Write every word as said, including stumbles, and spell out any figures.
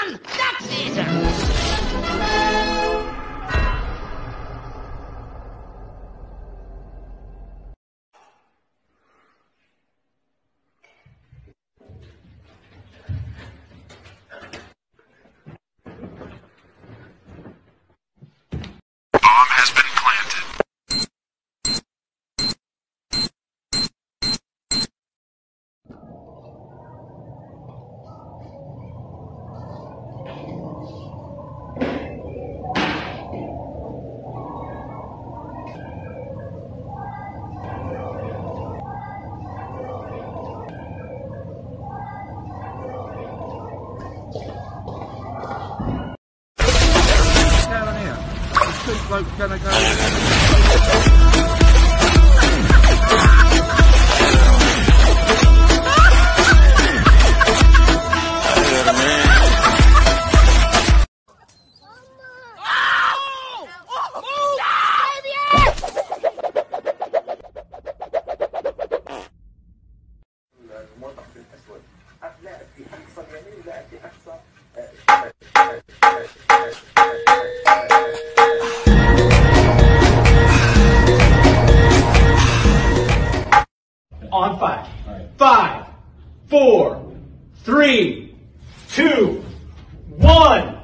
on duck season! Bomb has been planted. Down here. The two blokes gonna go. On five. Five, four, three, two, one.